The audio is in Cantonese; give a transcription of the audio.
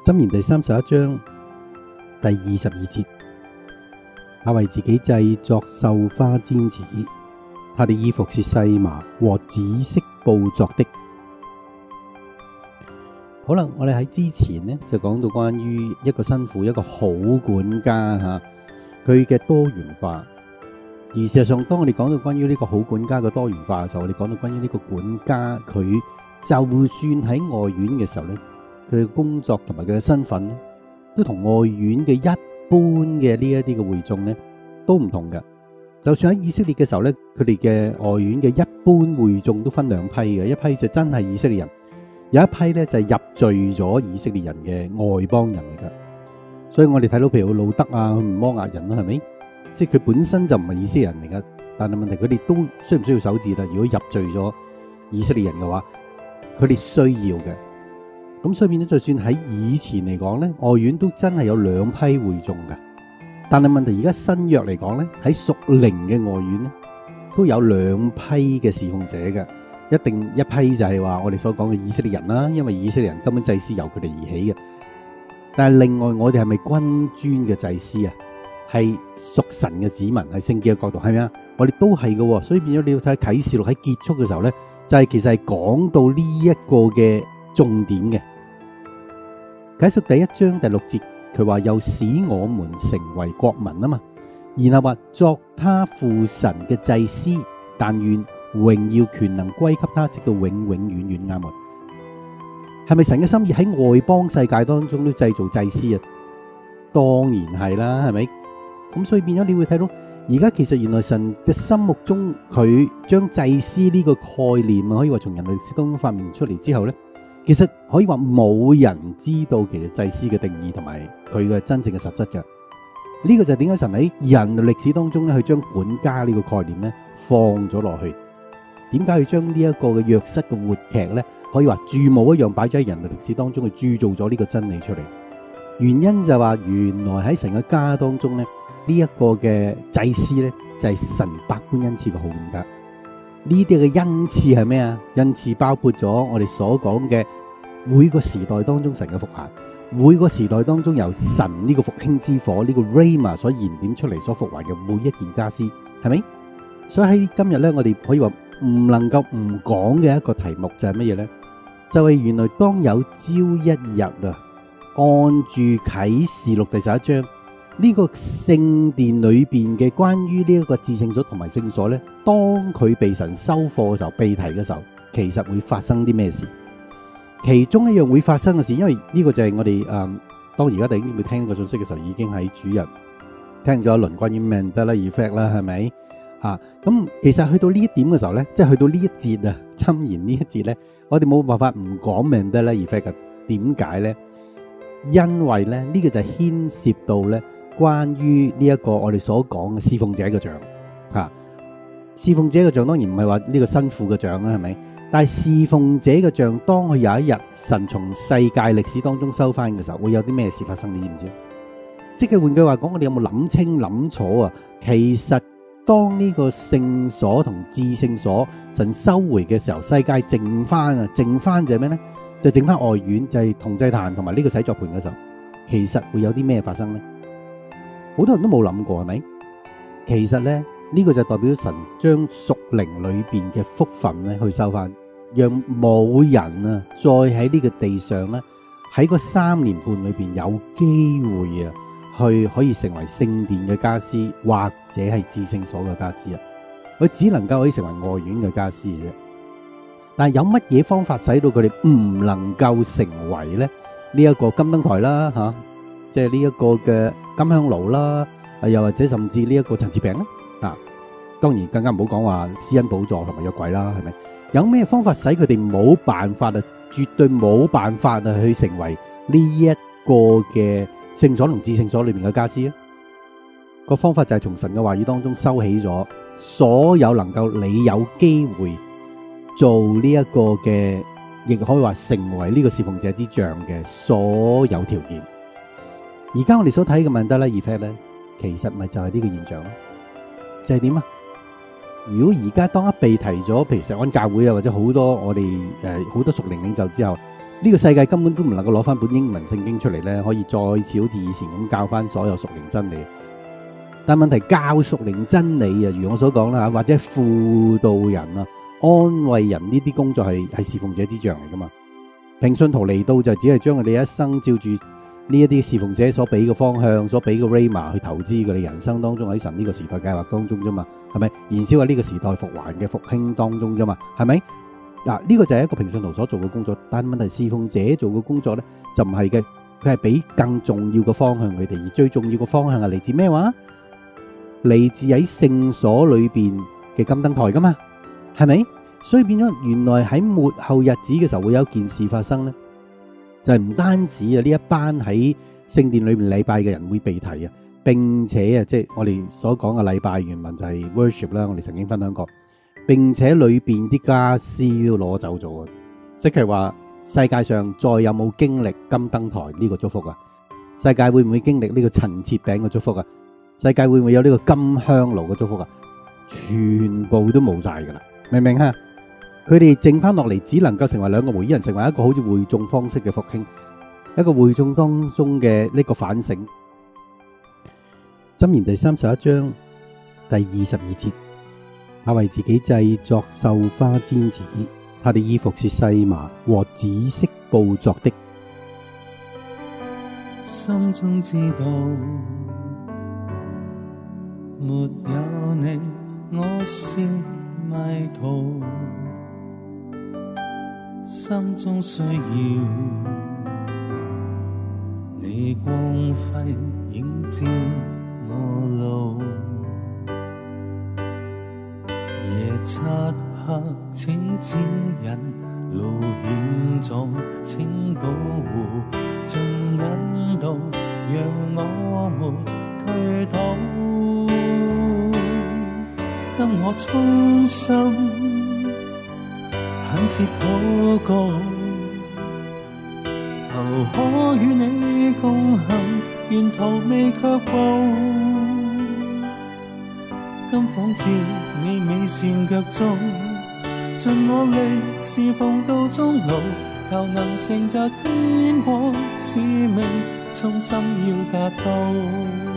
箴言第31章第22節，他為自己製作繡花氈子，他的衣服是細麻和紫色布作的。好啦，我哋喺之前呢就講到關於一個新婦，一個好管家佢嘅多元化。而事實上，當我哋講到關於呢個好管家嘅多元化嘅時候，我哋講到關於呢個管家，佢就算喺外院嘅時候呢，佢嘅工作同埋佢嘅身份呢，都同外院嘅一般嘅呢一啲嘅會眾呢都唔同嘅。就算喺以色列嘅時候呢，佢哋嘅外院嘅一般會眾都分兩批嘅，一批就真係以色列人，有一批呢就係入罪咗以色列人嘅外邦人嚟噶。所以我哋睇到譬如路德啊，摩押人啦，係咪？即係佢本身就唔係以色列人嚟噶，但係問題佢哋都需唔需要守節啊？如果入罪咗以色列人嘅話，佢哋需要嘅。咁所以變咗，就算喺以前嚟講咧，外院都真係有兩批會眾嘅。但係問題而家新約嚟講咧，喺屬靈嘅外院咧，都有兩批嘅侍奉者嘅。一批就係話我哋所講嘅以色列人啦，因為以色列人根本祭司由佢哋而起嘅。但係另外我哋係咪君尊嘅祭司啊？係屬神嘅子民，係聖潔嘅角度，係咪啊？我哋都係嘅，所以變咗你要睇啟示錄喺結束嘅時候咧，就係其實係講到呢一個嘅重點嘅。啟示錄第1章第6節，佢話又使我們成為國民啊嘛，然後話作他父神嘅祭司，但願榮耀權能歸給他，直到永永遠遠。啱喎，係咪神嘅心意喺外邦世界當中都製造祭司啊？當然係啦，係咪？咁所以變咗你會睇到，而家其實原來神嘅心目中，佢將祭司呢個概念啊，可以話從人類歷史當中發明出嚟之後咧，其實可以話冇人知道其實祭司嘅定義同埋佢嘅真正嘅實質嘅。呢個就係點解神喺人類歷史當中咧，去將管家呢個概念咧放咗落去。點解要將呢一個嘅約瑟嘅活劇咧，可以話注模一樣擺咗喺人類歷史當中，去鑄造咗呢個真理出嚟？原因就係話，原來喺神嘅家當中咧，呢一個嘅祭司咧，就係神百般恩賜嘅好管家。呢啲嘅恩賜係咩啊？恩賜包括咗我哋所講嘅每個時代當中神嘅復興，每個時代當中由神呢個復興之火呢個 Rhema 所燃點出嚟所復興嘅每一件家私，係咪？所以喺今日咧，我哋可以話唔能夠唔講嘅一個題目就係乜嘢咧？就係原來當有朝一日啊，按住啟示錄第11章呢個聖殿裏邊嘅關於呢一個至聖所同埋聖所咧，當佢被神收貨嘅時候，被提嘅時候，其實會發生啲咩事？其中一樣會發生嘅事，因為呢個就係我哋當而家弟兄姊妹聽呢個信息嘅時候，已經喺主日聽咗一輪關於 Mandela Effect 啦，係咪啊？咁其實去到呢一點嘅時候咧，即係去到呢一節啊，箴言呢一節咧，我哋冇辦法唔講 Mandela Effect 嘅。點解咧？因為咧呢個就係牽涉到咧關於呢一個我哋所講嘅侍奉者嘅像嚇。侍奉者嘅像當然唔係話呢個新婦嘅像啦，係咪？但係侍奉者嘅像，當佢有一日神從世界歷史當中收翻嘅時候，會有啲咩事發生？你知唔知？即係換句話講，我哋有冇諗清諗楚啊？其實當呢個聖所同至聖所神收回嘅時候，世界剩翻就係咩咧？就剩翻外院，就係銅祭壇同埋呢個洗作盤嘅時候，其實會有啲咩發生咧？好多人都冇諗過，係咪？其實咧呢個就代表神將屬靈裏邊嘅福分咧去收翻，讓冇人啊再喺呢個地上咧喺個3年半裏邊有機會啊去可以成為聖殿嘅家私，或者係至聖所嘅家私啊，佢只能夠可以成為外院嘅家私嘅啫。但係有乜嘢方法使到佢哋唔能夠成為咧呢一個金燈台啦嚇，即係呢一個嘅金香爐啦，又或者甚至呢一個陳設餅咧啊？當然更加唔好講話施恩寶座同埋約櫃啦，係咪？有咩方法使佢哋冇辦法啊？絕對冇辦法啊去成為呢一個嘅聖所同至聖所裏面嘅家私啊？個方法就係從神嘅話語當中收起咗所有能夠你有機會做呢一個嘅，亦可以話成為呢個侍奉者之像嘅所有條件。而家我哋所睇嘅Mandela Effect咧，其實咪就係呢個現象咯。就係點啊？如果而家當一被提咗，譬如石安教會啊，或者好多我哋好多屬靈領袖之後， 呢個世界根本都唔能夠攞翻本英文聖經出嚟咧，可以再次好似以前咁教翻所有屬靈真理。但問題教屬靈真理啊，如我所講啦，或者輔導人啊、安慰人呢啲工作係侍奉者之長嚟噶嘛。平信徒嚟到就只係將佢哋一生照住呢一啲侍奉者所俾嘅方向、所俾嘅 Rhema 去投資佢哋人生當中，喺神呢個時代計劃當中啫嘛，係咪？燃燒喺呢個時代復還嘅復興當中啫嘛，係咪？嗱，呢個就係一個平信徒所做嘅工作。但問題侍奉者做嘅工作咧就唔係嘅，佢係俾更重要嘅方向佢哋，而最重要嘅方向係嚟自咩話？嚟自喺聖所裏邊嘅金燈台噶嘛，係咪？所以變咗原來喺末後日子嘅時候會有一件事發生咧，就係唔單止啊呢一班喺聖殿裏邊禮拜嘅人會被提啊，並且啊即係我哋所講嘅禮拜原文就係 worship 啦，我哋曾經分享過，並且裏邊啲家私都攞走咗啊，即係話世界上再有冇經歷金燈台呢個祝福啊？世界會唔會經歷呢個陳設餅嘅祝福啊？世界會唔會有呢個金香爐嘅祝福啊？全部都冇晒噶啦，明唔明啊？佢哋剩翻落嚟，只能夠成為兩個會友人，成為一個好似會眾方式嘅復興，一個會眾當中嘅呢個反省。箴言第31章第22節，他為自己製作繡花氈子，他的衣服是細麻和紫色布作的。 心中知道，沒有你，我是迷途。心中需要你光輝映照我路，夜漆黑請指引，路險阻請保護，盡引導讓我沒退倒，跟我衷心懇切禱告，求可與你共行，沿途未卻步，今訪至你美善腳蹤，盡我力侍奉到終老，求能成就天國使命，衷心要達到。